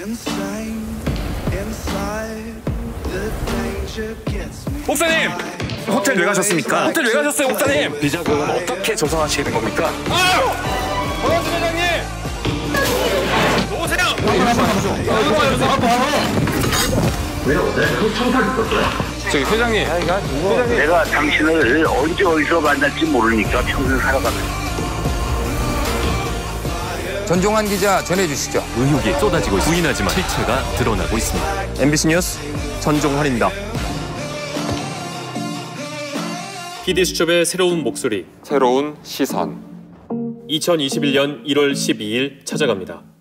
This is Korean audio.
목사님! 호텔 왜 가셨습니까? 호텔 왜 가셨어요, 목사님? 비자금은 어떻게 조성하시는 겁니까? 버거스 회장님! 오세요! 왜요? 내가 청탁 있었어요. 저기 회장님. 내가 당신을 언제 어디서 만날지 모르니까 평생 살아가면서. 전종환 기자 전해주시죠. 의혹이 쏟아지고 부인하지만 실체가 드러나고 있습니다. MBC 뉴스 전종환입니다. PD수첩의 새로운 목소리, 새로운 시선. 2021년 1월 12일 찾아갑니다.